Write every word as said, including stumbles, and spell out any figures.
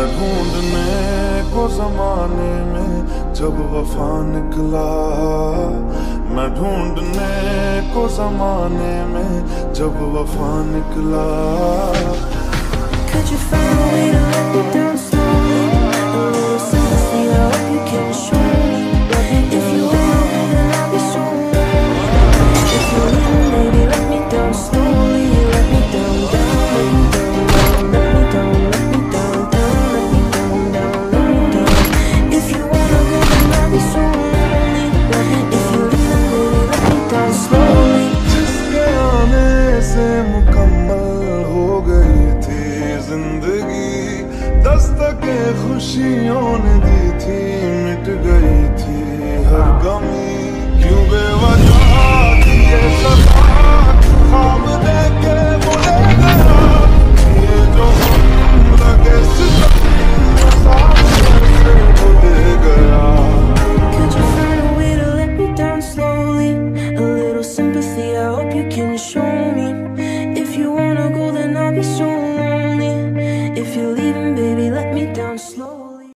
मैं ढूंढने को जमाने में जब वफा निकला, मैं ढूंढने को जमाने में जब वफा निकला। Could you find a way to let me down slowly? A little sympathy, I hope you can show me. If you want me, then I'll be so lonely. If you're leaving, baby, let me down slowly. Let me down, down, let me down, down, let me down, let me down, down, let me down, down, let me down. If you wanna go, then I'll be so lonely. If you're leaving, baby, let me down slowly. जिसके आने से मुकम्मल हो गई थी जिंदगी, दस्तके खुशियों ने दी थी, मिट गई थी हर गमी। क्यों बेवजह दिए सदा ख्वाब